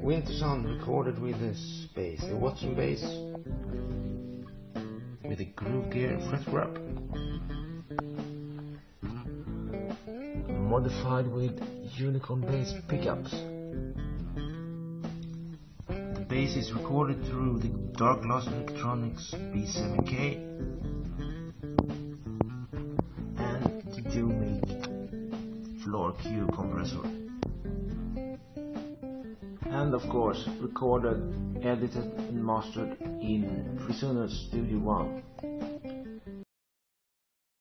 Winterson recorded with the bass, the Watson bass, with the Groove Gear fret grab, modified with Unicorn bass pickups. The bass is recorded through the Darkglass Electronics B7K and the Dumic Floor Q compressor. And of course recorded, edited and mastered in Frisuno Studio One.